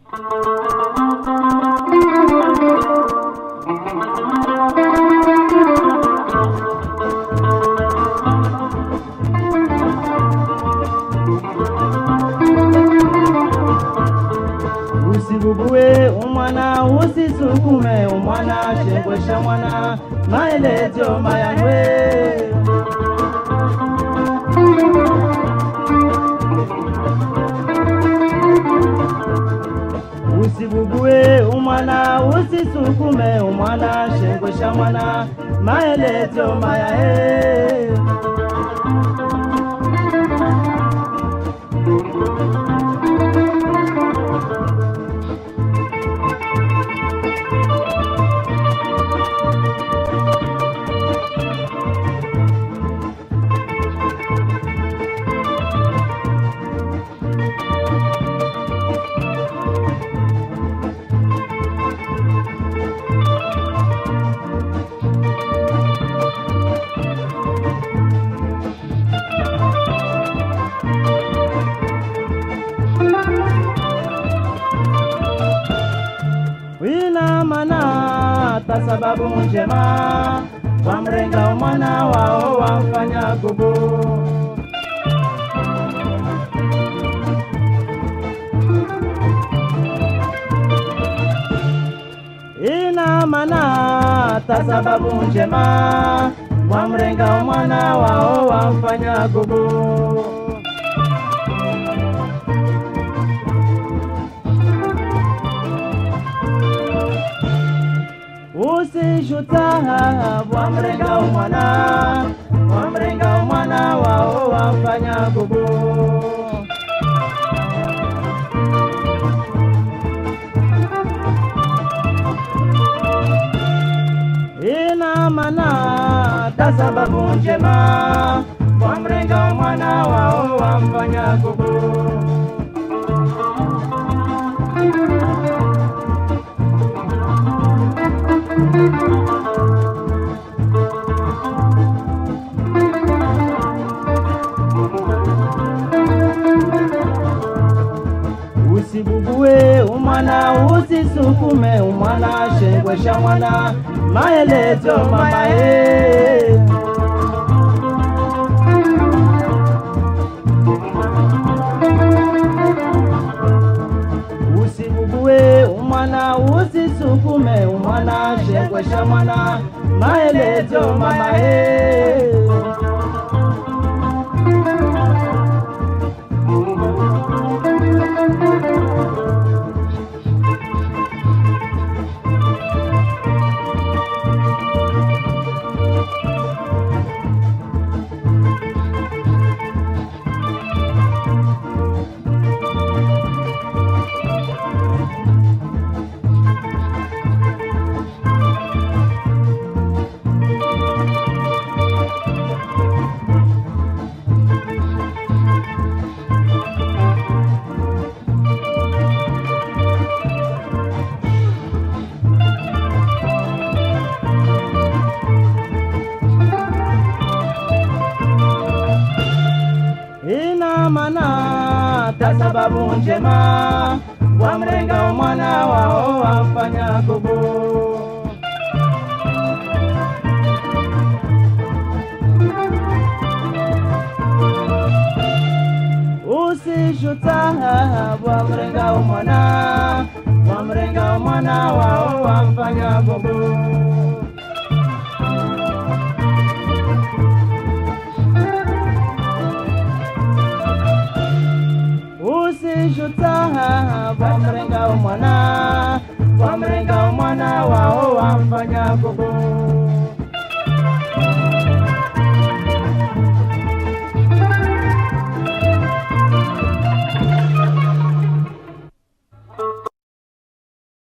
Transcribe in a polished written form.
Usigugue umwana usisukume umwana shengwesha mwana maelezo mayanwe. Usigugue umwana usisukume umwana shengwesha mwana maelezo mayae. Wina mana tasababu njema wamrenga mwana wao wamfanya gugu. Ina mana tasababu njema wamrenga mwana wao wamfanya gugu. Usijuta wamrenga mwana wao wafanya gugu. Ina mana tasababu njema wamrenga mwana wao wafanya gugu. Usigugue umwana usisukume umwana shengwesha mwana maelezo mamae. Usigugue umwana usisukume umwana shengwesha mwana maelezo mamae. Ina mana tasababu njema wamrenga mwana wao wafanya gugu. Usijuta wamrenga mwana wao wafanya gugu. Usijuta wamrenga mwana wao wafanya gugu.